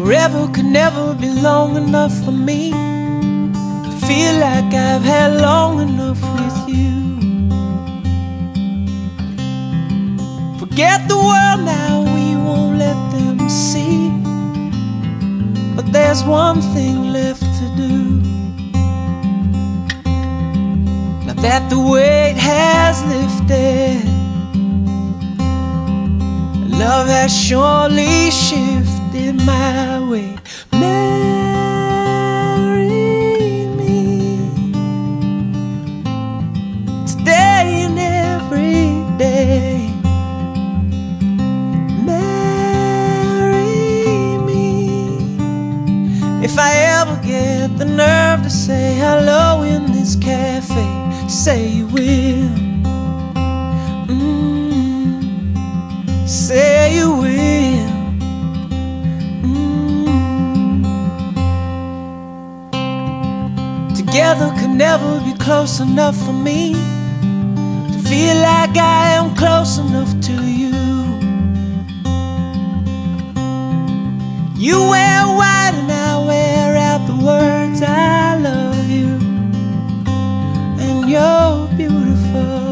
Forever could never be long enough for me to feel like I've had long enough with you. Forget the world now, we won't let them see. But there's one thing left to do. Now that the weight has lifted, love has surely shifted my way. Marry me today and every day. Marry me. If I ever get the nerve to say hello in this cafe, say you will. Say you will. Together could never be close enough for me to feel like I am close enough to you. You wear white and I wear out the words I love you, and you're beautiful.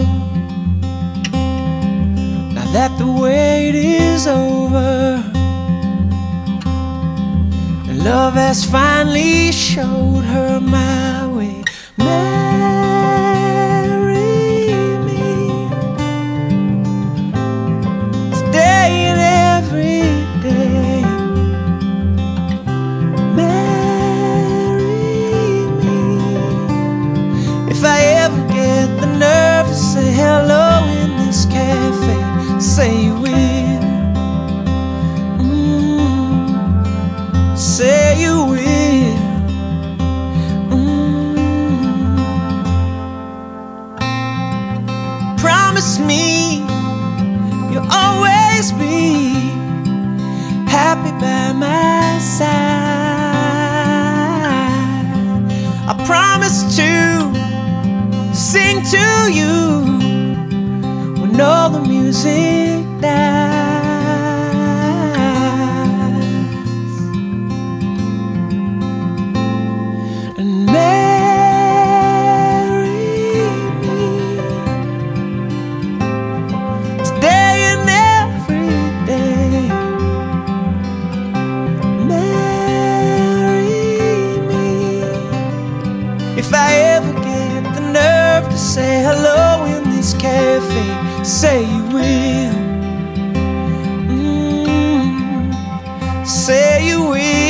Now that the wait is over and love has finally showed her my way. Marry me today and every day. Marry me. If I ever get the nerve to say hello in this cafe, say you will. Say you will. Promise me you'll always be happy by my side. I promise to sing to you when all the music dies. And marry me today and every day. Marry me. If I ever get the nerve to say hello in this cafe, say you will. Say you will.